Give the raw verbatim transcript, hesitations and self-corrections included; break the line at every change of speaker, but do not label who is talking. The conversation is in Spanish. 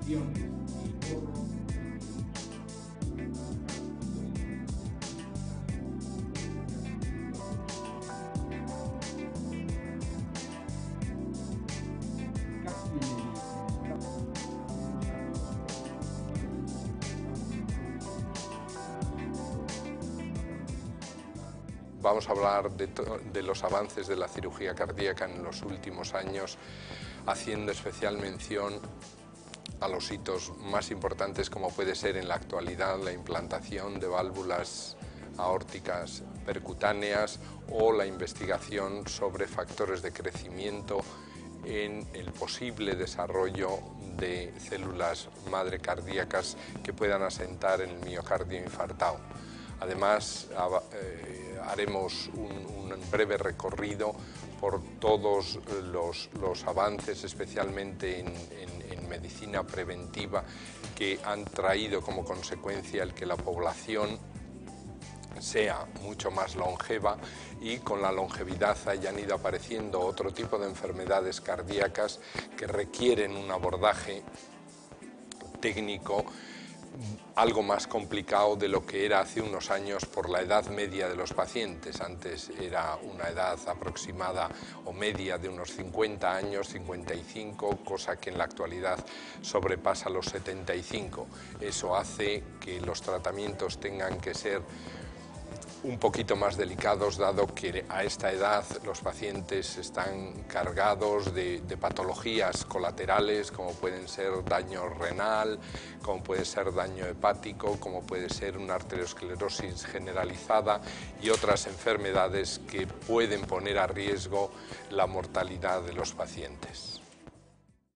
operaciones y todo.
Vamos a hablar de, de los avances de la cirugía cardíaca en los últimos años, haciendo especial mención a los hitos más importantes, como puede ser en la actualidad la implantación de válvulas aórticas percutáneas o la investigación sobre factores de crecimiento en el posible desarrollo de células madre cardíacas que puedan asentar en el miocardio infartado. Además, eh, haremos un, un breve recorrido por todos los, los avances, especialmente en, en, en medicina preventiva, que han traído como consecuencia el que la población sea mucho más longeva y con la longevidad hayan ido apareciendo otro tipo de enfermedades cardíacas que requieren un abordaje técnico algo más complicado de lo que era hace unos años por la edad media de los pacientes. Antes era una edad aproximada o media de unos cincuenta años, cincuenta y cinco, cosa que en la actualidad sobrepasa los setenta y cinco. Eso hace que los tratamientos tengan que ser un poquito más delicados, dado que a esta edad los pacientes están cargados de, de patologías colaterales, como pueden ser daño renal, como puede ser daño hepático, como puede ser una arteriosclerosis generalizada y otras enfermedades que pueden poner a riesgo la mortalidad de los pacientes.